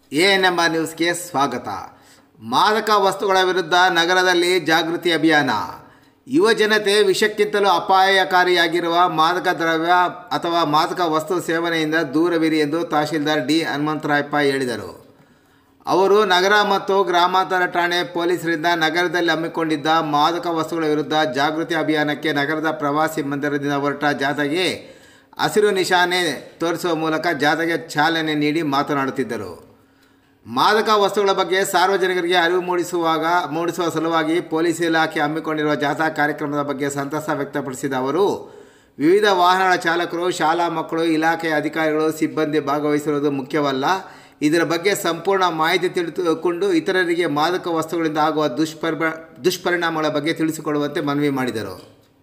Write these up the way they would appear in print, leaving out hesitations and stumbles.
ANMR ನ್ಯೂಸ್ಗೆ ಸ್ವಾಗತ. ಮಾದಕ ವಸ್ತುಗಳ ವಿರುದ್ಧ ನಗರದಲ್ಲಿ ಜಾಗೃತಿ ಅಭಿಯಾನ. ಯುವ ಜನತೆ ವಿಷಕ್ಕಿಂತಲೂ ಅಪಾಯಕಾರಿಯಾಗಿರುವ ಮಾದಕ ದ್ರವ್ಯ ಅಥವಾ ಮಾದಕ ವಸ್ತು ಸೇವನೆಯಿಂದ ದೂರವಿರಿ ಎಂದು ತಹಶೀಲ್ದಾರ್ ಡಿ ಹನುಮಂತರಾಯಪ್ಪ ಹೇಳಿದರು. ಅವರು ನಗರ ಮತ್ತು ಗ್ರಾಮಾಂತರ ಠಾಣೆ ಪೊಲೀಸರಿಂದ ನಗರದಲ್ಲಿ ಹಮ್ಮಿಕೊಂಡಿದ್ದ ಮಾದಕ ವಸ್ತುಗಳ ವಿರುದ್ಧ ಜಾಗೃತಿ ಅಭಿಯಾನಕ್ಕೆ ನಗರದ ಪ್ರವಾಸಿ ಮಂದಿರದಿಂದ ಹೊರಟ ಜಾಥಾಗೆ ಹಸಿರು ನಿಶಾನೆ ತೋರಿಸುವ ಮೂಲಕ ಜಾಥಾಗೆ ಚಾಲನೆ ನೀಡಿ ಮಾತನಾಡುತ್ತಿದ್ದರು. ಮಾದಕ ವಸ್ತುಗಳ ಬಗ್ಗೆ ಸಾರ್ವಜನಿಕರಿಗೆ ಅರಿವು ಮೂಡಿಸುವ ಸಲುವಾಗಿ ಪೊಲೀಸ್ ಇಲಾಖೆ ಹಮ್ಮಿಕೊಂಡಿರುವ ಜಾಥಾ ಕಾರ್ಯಕ್ರಮದ ಬಗ್ಗೆ ಸಂತಸ ವ್ಯಕ್ತಪಡಿಸಿದ ಅವರು, ವಿವಿಧ ವಾಹನಗಳ ಚಾಲಕರು, ಶಾಲಾ ಮಕ್ಕಳು, ಇಲಾಖೆಯ ಅಧಿಕಾರಿಗಳು, ಸಿಬ್ಬಂದಿ ಭಾಗವಹಿಸಿರುವುದು ಮುಖ್ಯವಲ್ಲ. ಇದರ ಬಗ್ಗೆ ಸಂಪೂರ್ಣ ಮಾಹಿತಿ ತಿಳಿದುಕೊಂಡು ಇತರರಿಗೆ ಮಾದಕ ವಸ್ತುಗಳಿಂದ ಆಗುವ ದುಷ್ಪರಿಣಾಮಗಳ ಬಗ್ಗೆ ತಿಳಿಸಿಕೊಡುವಂತೆ ಮನವಿ ಮಾಡಿದರು.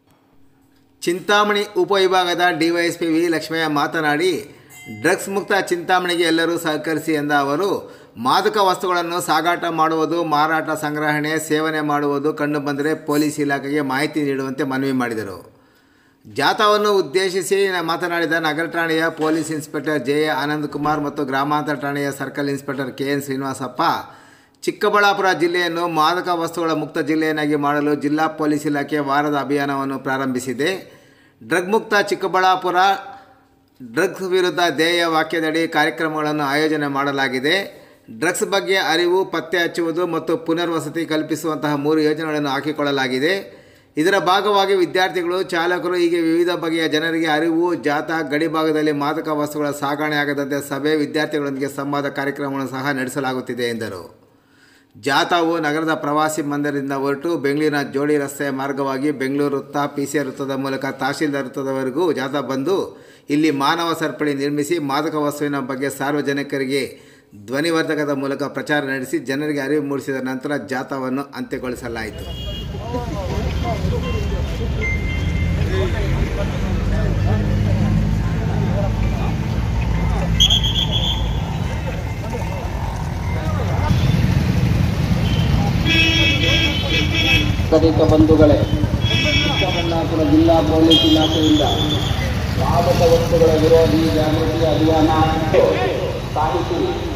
ಚಿಂತಾಮಣಿ ಉಪವಿಭಾಗದ ಡಿವೈಎಸ್ಪಿ ವಿ ಲಕ್ಷ್ಮಯ್ಯ ಮಾತನಾಡಿ, ಡ್ರಗ್ಸ್ ಮುಕ್ತ ಚಿಂತಾಮಣಿಗೆ ಎಲ್ಲರೂ ಸಹಕರಿಸಿ ಎಂದ ಅವರು, ಮಾದಕ ವಸ್ತುಗಳನ್ನು ಸಾಗಾಟ ಮಾಡುವುದು, ಮಾರಾಟ, ಸಂಗ್ರಹಣೆ, ಸೇವನೆ ಮಾಡುವುದು ಕಂಡುಬಂದರೆ ಪೊಲೀಸ್ ಇಲಾಖೆಗೆ ಮಾಹಿತಿ ನೀಡುವಂತೆ ಮನವಿ ಮಾಡಿದರು. ಜಾಥಾವನ್ನು ಉದ್ದೇಶಿಸಿ ಮಾತನಾಡಿದ ನಗರ ಠಾಣೆಯ ಪೊಲೀಸ್ ಇನ್ಸ್ಪೆಕ್ಟರ್ ಜೆ ಆನಂದಕುಮಾರ್ ಮತ್ತು ಗ್ರಾಮಾಂತರ ಠಾಣೆಯ circle inspector K N Srinivasappa, Chikkaballapur ಜಿಲ್ಲೆಯನ್ನು ಮಾದಕ ವಸ್ತುಗಳ ಮುಕ್ತ ಜಿಲ್ಲೆಯನ್ನಾಗಿ ಮಾಡಲು ಜಿಲ್ಲಾ ಪೊಲೀಸ್ ಇಲಾಖೆ ವಾರದ ಅಭಿಯಾನವನ್ನು ಪ್ರಾರಂಭಿಸಿದೆ. ಡ್ರಗ್ ಮುಕ್ತ ಚಿಕ್ಕಬಳ್ಳಾಪುರ, ಡ್ರಗ್ಸ್ ವಿರುದ್ಧ ಧ್ಯೇಯ ವಾಕ್ಯದಡಿ ಕಾರ್ಯಕ್ರಮಗಳನ್ನು ಆಯೋಜನೆ ಮಾಡಲಾಗಿದೆ. ಡ್ರಗ್ಸ್ ಬಗ್ಗೆ ಅರಿವು, ಪತ್ತೆ ಹಚ್ಚುವುದು ಮತ್ತು ಪುನರ್ವಸತಿ ಕಲ್ಪಿಸುವಂತಹ 3 ಯೋಜನೆಗಳನ್ನು ಹಾಕಿಕೊಳ್ಳಲಾಗಿದೆ. ಇದರ ಭಾಗವಾಗಿ ವಿದ್ಯಾರ್ಥಿಗಳು, ಚಾಲಕರು ಹೀಗೆ ವಿವಿಧ ಬಗೆಯ ಜನರಿಗೆ ಅರಿವು, ಜಾಥಾ, ಗಡಿ ಭಾಗದಲ್ಲಿ ಮಾದಕ ವಸ್ತುಗಳ ಸಾಗಣೆ ಆಗದಂತೆ ಸಭೆ, ವಿದ್ಯಾರ್ಥಿಗಳೊಂದಿಗೆ ಸಂವಾದ ಕಾರ್ಯಕ್ರಮಗಳನ್ನು ಸಹ ನಡೆಸಲಾಗುತ್ತಿದೆ ಎಂದರು. ಜಾಥಾವು ನಗರದ ಪ್ರವಾಸಿ ಮಂದಿರದಿಂದ ಹೊರಟು ಬೆಂಗಳೂರಿನ ಜೋಡಿ ರಸ್ತೆಯ ಮಾರ್ಗವಾಗಿ ಬೆಂಗಳೂರು ವೃತ್ತ, ಪಿಸಿಆರ್ ವೃತ್ತದ ಮೂಲಕ ತಹಶೀಲ್ದಾರ್ ವೃತ್ತದವರೆಗೂ ಜಾಥಾ ಬಂದು ಇಲ್ಲಿ ಮಾನವ ಸರಪಳಿ ನಿರ್ಮಿಸಿ ಮಾದಕ ವಸ್ತುವಿನ ಬಗ್ಗೆ ಸಾರ್ವಜನಿಕರಿಗೆ ಧ್ವನಿವರ್ಧಕದ ಮೂಲಕ ಪ್ರಚಾರ ನಡೆಸಿ ಜನರಿಗೆ ಅರಿವು ಮೂಡಿಸಿದ ನಂತರ ಜಾಥಾವನ್ನು ಅಂತ್ಯಗೊಳಿಸಲಾಯಿತು. ನಾಗರಿಕ ಬಂಧುಗಳೇ, ಚಿಕ್ಕಬಳ್ಳಾಪುರ ಜಿಲ್ಲಾ ಪೊಲೀಸ್ ಇಲಾಖೆಯಿಂದ ಮಾದಕ ವಸ್ತುಗಳ ವಿರೋಧಿ ಜಾಗೃತಿ ಅಭಿಯಾನ ಸಾಹಿತಿ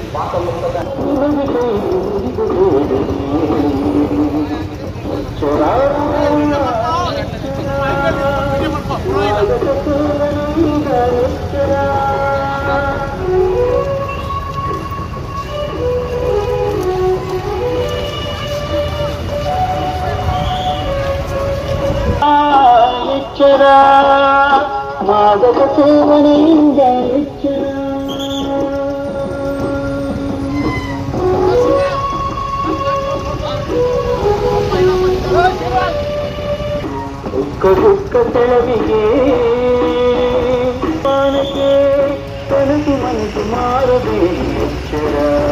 ಎಚ್ಚರ, ಮಾದಕ ಸೇವನೆಯಿಂದ ಎಚ್ಚರ. ದುಃಖ ಸೆಳವಿಗೆ ಮಾನಕ್ಕೆ ಕನಸು ಮನಸ್ಸು ಮಾರದೆ ಎಚ್ಚರ.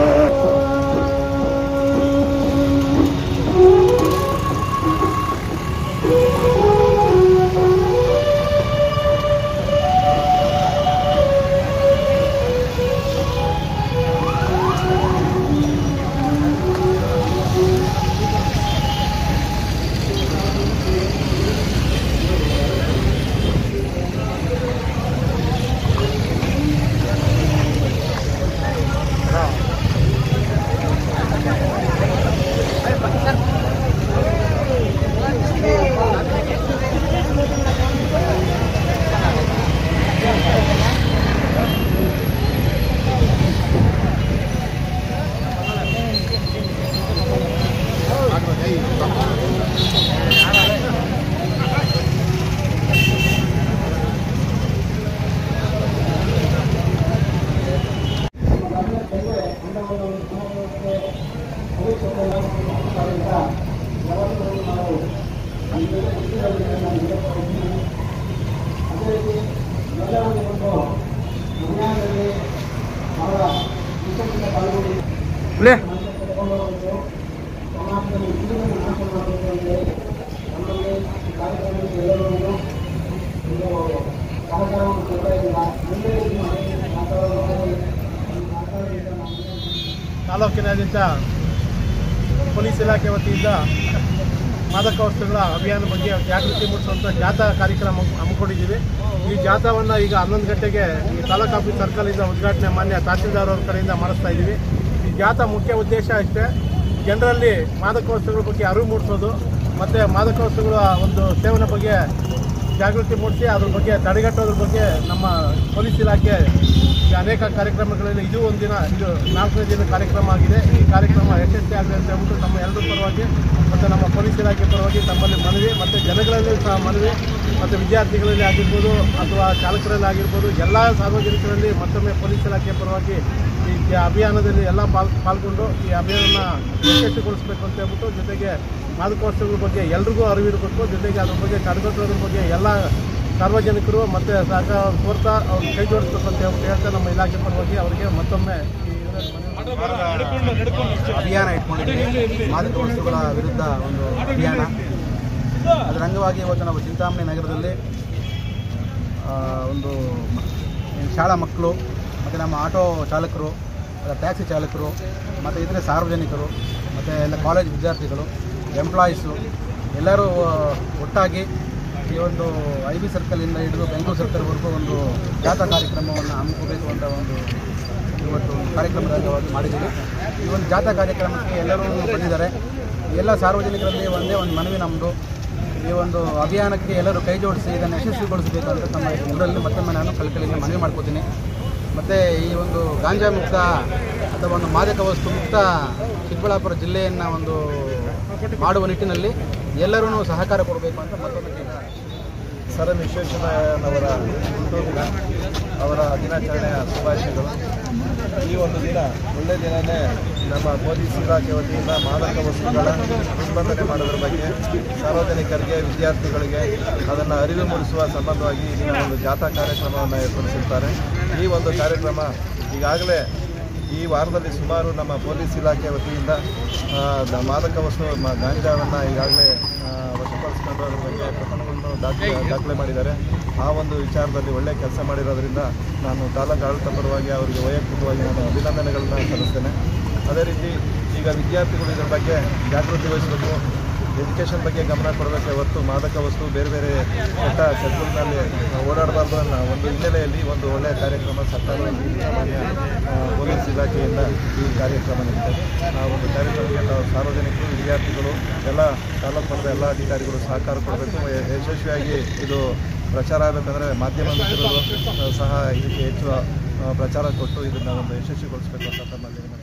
ತಾಲೂಕಿನಾದ್ಯಂತ ಪೊಲೀಸ್ ಇಲಾಖೆ ವತಿಯಿಂದ ಮಾದಕ ವಸ್ತುಗಳ ಅಭಿಯಾನ ಬಗ್ಗೆ ಜಾಗೃತಿ ಮೂಡಿಸುವಂಥ ಜಾಥಾ ಕಾರ್ಯಕ್ರಮ ಹಮ್ಮಿಕೊಂಡಿದ್ದೀವಿ. ಈ ಜಾಥಾವನ್ನು ಈಗ 11 ಗಂಟೆಗೆ ಈ ತಾಲೂಕು ಆಫೀಸ್ ಸರ್ಕಲಿಂದ ಉದ್ಘಾಟನೆ ಮಾನ್ಯ ತಹಸೀಲ್ದಾರ್ ಅವರ ಕಡೆಯಿಂದ ಮಾಡಿಸ್ತಾ ಇದ್ದೀವಿ. ಈ ಜಾಥಾ ಮುಖ್ಯ ಉದ್ದೇಶ ಅಷ್ಟೇ, ಜನರಲ್ಲಿ ಮಾದಕ ವಸ್ತುಗಳ ಬಗ್ಗೆ ಅರಿವು ಮೂಡಿಸೋದು ಮತ್ತು ಮಾದಕ ವಸ್ತುಗಳ ಒಂದು ಸೇವನೆ ಬಗ್ಗೆ ಜಾಗೃತಿ ಮೂಡಿಸಿ ಅದ್ರ ಬಗ್ಗೆ ತಡೆಗಟ್ಟೋದ್ರ ಬಗ್ಗೆ ನಮ್ಮ ಪೊಲೀಸ್ ಇಲಾಖೆ ಈಗ ಅನೇಕ ಕಾರ್ಯಕ್ರಮಗಳಲ್ಲಿ ಇದು 4ನೇ ದಿನ ಕಾರ್ಯಕ್ರಮ ಆಗಿದೆ. ಈ ಕಾರ್ಯಕ್ರಮ ಯಶಸ್ವಿ ಆಗಲಿ ಅಂತ ಹೇಳ್ಬಿಟ್ಟು ನಮ್ಮ ಎಲ್ಲರ ಪರವಾಗಿ ಮತ್ತು ನಮ್ಮ ಪೊಲೀಸ್ ಇಲಾಖೆ ಪರವಾಗಿ ತಮ್ಮಲ್ಲಿ ಮನವಿ ಮತ್ತು ಜನಗಳಲ್ಲಿ ಸಹ ಮನವಿ ಮತ್ತು ವಿದ್ಯಾರ್ಥಿಗಳಲ್ಲಿ ಆಗಿರ್ಬೋದು ಅಥವಾ ಚಾಲಕರಲ್ಲಿ ಆಗಿರ್ಬೋದು ಎಲ್ಲ ಸಾರ್ವಜನಿಕರಲ್ಲಿ ಮತ್ತೊಮ್ಮೆ ಪೊಲೀಸ್ ಇಲಾಖೆ ಪರವಾಗಿ ಈ ಅಭಿಯಾನದಲ್ಲಿ ಎಲ್ಲ ಪಾಲ್ಗೊಂಡು ಈ ಅಭಿಯಾನ ಯಶಸ್ವಿಗೊಳಿಸಬೇಕು ಅಂತ ಹೇಳ್ಬಿಟ್ಟು, ಜೊತೆಗೆ ಮಾದಕ ವಸ್ತುಗಳ ಬಗ್ಗೆ ಎಲ್ರಿಗೂ ಅರಿವಿರಬೇಕು, ಜೊತೆಗೆ ಅದ್ರ ಬಗ್ಗೆ ತಡೆಗಟ್ಟೋದ್ರ ಬಗ್ಗೆ ಎಲ್ಲ ಸಾರ್ವಜನಿಕರು ಮತ್ತು ಸಹಕಾರ ಕೋರ್ತಾ ಅವ್ರು ಕೈ ಜೋಡಿಸ್ಬೇಕು ಅಂತ ಹೇಳ್ತಾ ನಮ್ಮ ಇಲಾಖೆ ಪರವಾಗಿ ಅವರಿಗೆ ಮತ್ತೊಮ್ಮೆ ಅಭಿಯಾನ ಇಟ್ಕೊಂಡಿದ್ದೀವಿ. ಮಾದಕ ವಸ್ತುಗಳ ವಿರುದ್ಧ ಒಂದು ಅಭಿಯಾನ. ಅದರ ಅಂಗವಾಗಿ ಇವತ್ತು ನಾವು ಚಿಂತಾಮಣಿ ನಗರದಲ್ಲಿ ಒಂದು ಶಾಲಾ ಮಕ್ಕಳು ಮತ್ತು ನಮ್ಮ ಆಟೋ ಚಾಲಕರು, ಟ್ಯಾಕ್ಸಿ ಚಾಲಕರು ಮತ್ತು ಇತರೆ ಸಾರ್ವಜನಿಕರು ಮತ್ತು ಎಲ್ಲ ಕಾಲೇಜ್ ವಿದ್ಯಾರ್ಥಿಗಳು, ಎಂಪ್ಲಾಯೀಸು ಎಲ್ಲರೂ ಒಟ್ಟಾಗಿ ಈ ಒಂದು IB ಸರ್ಕಲಿಂದ ಹಿಡಿದು ಬೆಂಗಳೂರು ಸರ್ಕಲ್ವರೆಗೂ ಒಂದು ಜಾಥಾ ಕಾರ್ಯಕ್ರಮವನ್ನು ಹಮ್ಮಿಕೋಬೇಕು ಅಂತ ಒಂದು ಇವತ್ತು ಕಾರ್ಯಕ್ರಮದ ಅಂಗವಾಗಿ ಮಾಡಿದ್ದೀವಿ. ಈ ಒಂದು ಜಾಥಾ ಕಾರ್ಯಕ್ರಮಕ್ಕೆ ಎಲ್ಲರೂ ಬಂದಿದ್ದಾರೆ. ಎಲ್ಲ ಸಾರ್ವಜನಿಕರಲ್ಲಿ ಒಂದೇ ಒಂದು ಮನವಿ ನಮ್ಮದು, ಈ ಒಂದು ಅಭಿಯಾನಕ್ಕೆ ಎಲ್ಲರೂ ಕೈ ಜೋಡಿಸಿ ಇದನ್ನು ಯಶಸ್ವಿಗೊಳಿಸಬೇಕಂತ ತಮ್ಮ ಎಲ್ಲರಲ್ಲಿ ಮತ್ತೊಮ್ಮೆ ನಾನು ಕಳಕಳಿಯಿಂದ ಮನವಿ ಮಾಡ್ಕೋತೀನಿ. ಮತ್ತು ಈ ಒಂದು ಗಾಂಜಾ ಮುಕ್ತ ಅಥವಾ ಒಂದು ಮಾದಕ ವಸ್ತು ಮುಕ್ತ ಚಿಕ್ಕಬಳ್ಳಾಪುರ ಜಿಲ್ಲೆಯನ್ನು ಒಂದು ಮಾಡುವ ನಿಟ್ಟಿನಲ್ಲಿ ಎಲ್ಲರೂ ಸಹಕಾರ ಕೊಡಬೇಕು ಅಂತ ಮತ್ತೊಂದು ಸರ್ ವಿಶ್ವೇಶ್ವರಯ್ಯನವರ ಹುಟ್ಟುದಿನ, ಅವರ ದಿನಾಚರಣೆಯ ಶುಭಾಶಯಗಳು. ಈ ಒಂದು ದಿನ ಒಳ್ಳೆಯ ದಿನವೇ. ನಮ್ಮ ಪೊಲೀಸ್ ಇಲಾಖೆ ವತಿಯಿಂದ ಮಾದಕ ವಸ್ತುಗಳ ನಿರ್ಬಂಧನೆ ಮಾಡೋದ್ರ ಬಗ್ಗೆ ಸಾರ್ವಜನಿಕರಿಗೆ, ವಿದ್ಯಾರ್ಥಿಗಳಿಗೆ ಅದನ್ನು ಅರಿವು ಮೂಡಿಸುವ ಸಂಬಂಧವಾಗಿ ಈ ದಿನ ಒಂದು ಜಾಥಾ ಕಾರ್ಯಕ್ರಮವನ್ನು ಏರ್ಪಡಿಸಿರ್ತಾರೆ. ಈ ಒಂದು ಕಾರ್ಯಕ್ರಮ ಈಗಾಗಲೇ ಈ ವಾರದಲ್ಲಿ ಸುಮಾರು ನಮ್ಮ ಪೊಲೀಸ್ ಇಲಾಖೆ ವತಿಯಿಂದ ಮಾದಕ ವಸ್ತು ಗಾಂಜಾವನ್ನು ಈಗಾಗಲೇ ವಶಪಡಿಸಿಕೊಂಡು ಅದರ ಬಗ್ಗೆ ಪ್ರಕರಣಗಳನ್ನು ದಾಖಲೆ ಮಾಡಿದ್ದಾರೆ. ಆ ಒಂದು ವಿಚಾರದಲ್ಲಿ ಒಳ್ಳೆಯ ಕೆಲಸ ಮಾಡಿರೋದ್ರಿಂದ ನಾನು ತಾಲೂಕು ಆಡಳಿತ ಪರವಾಗಿ ಅವರಿಗೆ ವೈಯಕ್ತಿಕವಾಗಿ ನಾನು ಅಭಿನಂದನೆಗಳನ್ನ ಸಲ್ಲಿಸ್ತೇನೆ. ಅದೇ ರೀತಿ ಈಗ ವಿದ್ಯಾರ್ಥಿಗಳು ಇದರ ಬಗ್ಗೆ ಜಾಗೃತಿ ವಹಿಸಬೇಕು, ಎಜುಕೇಷನ್ ಬಗ್ಗೆ ಗಮನ ಕೊಡಬೇಕೆ ಹೊರತು ಮಾದಕ ವಸ್ತು ಬೇರೆ ಬೇರೆ ಕೆಟ್ಟ ಚಟುವಟಿಕೆಗಳಲ್ಲಿ ಓಡಾಡಬಾರ್ದು ಅನ್ನೋ ಒಂದು ಹಿನ್ನೆಲೆಯಲ್ಲಿ ಒಂದು ಒಳ್ಳೆಯ ಕಾರ್ಯಕ್ರಮ ಸರ್ಕಾರದಲ್ಲಿ ಸಾಮಾನ್ಯ ಪೊಲೀಸ್ ಇಲಾಖೆಯಿಂದ ಈ ಕಾರ್ಯಕ್ರಮ ನಡೀತದೆ. ಆ ಒಂದು ಕಾರ್ಯಕ್ರಮಕ್ಕೆ ನಾವು ಸಾರ್ವಜನಿಕರು, ವಿದ್ಯಾರ್ಥಿಗಳು, ಎಲ್ಲ ತಾಲೂಕು ಮಟ್ಟದ ಎಲ್ಲ ಅಧಿಕಾರಿಗಳು ಸಹಕಾರ ಕೊಡಬೇಕು. ಯಶಸ್ವಿಯಾಗಿ ಇದು ಪ್ರಚಾರ ಆಗಬೇಕಂದ್ರೆ ಮಾಧ್ಯಮ ಮಿತ್ರರು ಸಹ ಇದಕ್ಕೆ ಹೆಚ್ಚು ಪ್ರಚಾರ ಕೊಟ್ಟು ಇದನ್ನು ಒಂದು ಯಶಸ್ವಿಗೊಳಿಸಬೇಕು ಅಂತ ತಮ್ಮಲ್ಲಿ